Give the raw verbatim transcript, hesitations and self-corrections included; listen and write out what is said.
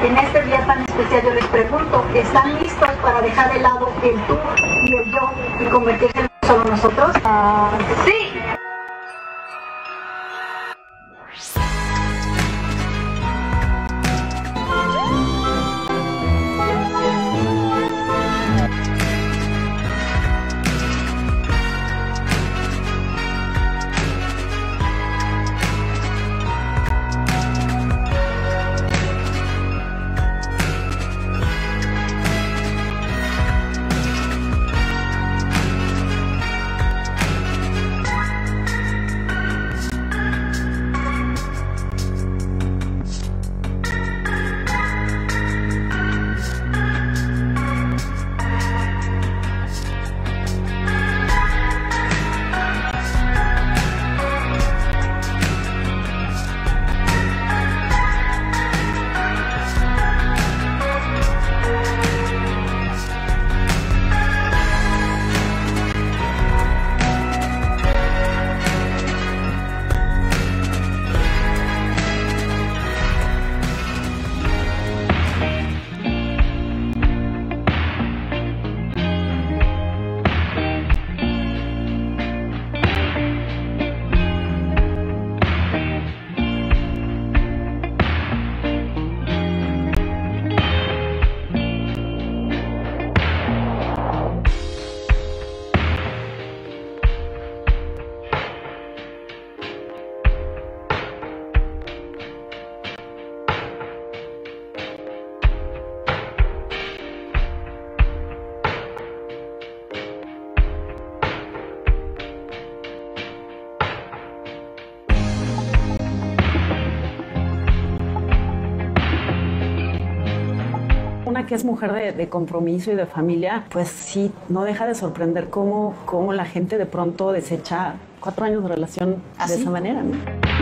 En este día tan especial yo les pregunto, ¿están listos para dejar de lado el tú y el yo y convertirse en solo nosotros? Uh, sí. Una que es mujer de, de compromiso y de familia, pues sí, no deja de sorprender cómo, cómo la gente de pronto desecha cuatro años de relación ¿Ah, de sí? esa manera, ¿no?